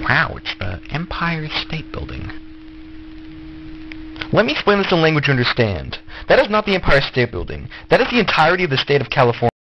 Wow, it's the Empire State Building. Let me explain this in language you understand. That is not the Empire State Building. That is the entirety of the state of California.